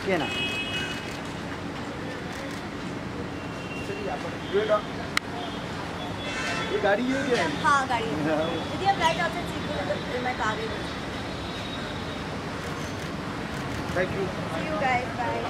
ये ना ये गाड़ी है हाँ गाड़ी है यदि आप राइट आउटसाइड सीट पे मैं कार ही हूँ thank you see you guys bye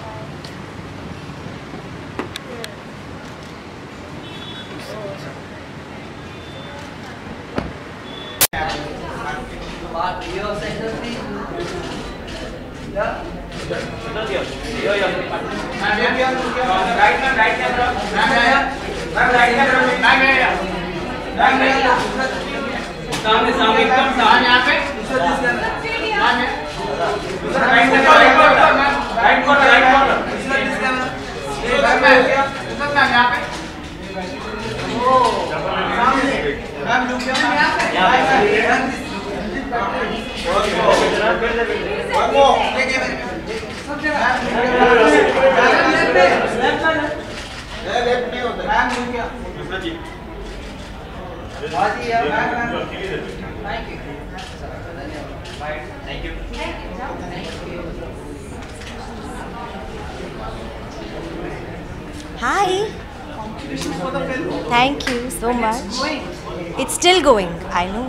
सामने सामने एकदम सामने यहाँ पे राइट कॉर्नर यहाँ पे Hi. Thank you so much. It's still going. I know.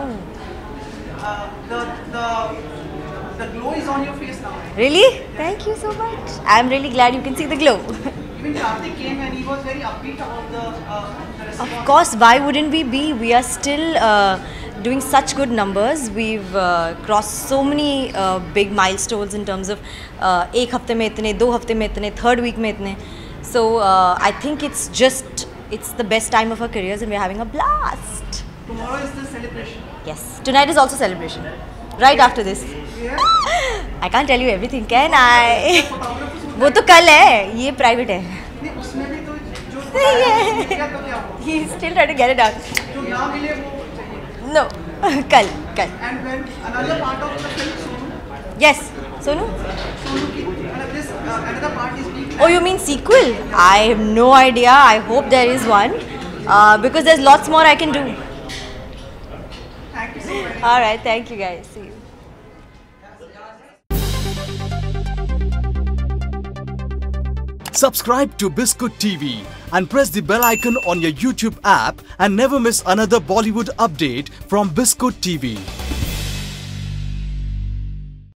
The glow is on your face now. Really? Thank you so much. I'm really glad you can see the glow. Even Karthik came and he was very upbeat about the response. Of course, why wouldn't we be? We are still doing such good numbers. We've crossed so many big milestones in terms of एक हफ्ते में इतने, 2 हफ्ते में इतने, 3rd week में इतने. So I think it's the best time of our careers and we're having a blast. Tomorrow is the celebration. Yes, tonight is also celebration. Right after this. Yeah. I can't tell you everything, can I? वो तो कल है, ये private है. नहीं उसमें भी तो जो क्या तो क्या हुआ? He's still trying to get it out. जो ना मिले वो चाहिए. No, कल. And when another part of the film Sonu. Yes, Sonu. Sonu की this another part is being. Oh, you mean sequel? I have no idea. I hope there is one because there's lots more I can do. Thank you so much. All right, thank you guys. See you. Subscribe to Biscuit TV and press the bell icon on your YouTube app and never miss another Bollywood update from Biscuit TV.